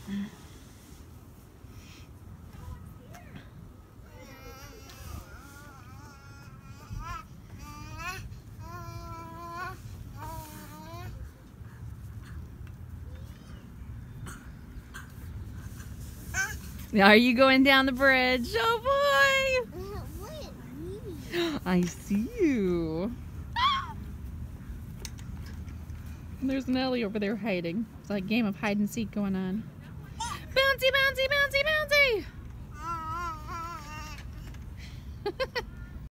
Are you going down the bridge? Oh boy! I see you. There's Nellie over there hiding. It's like a game of hide and seek going on. Bouncy, bouncy, bouncy, bouncy!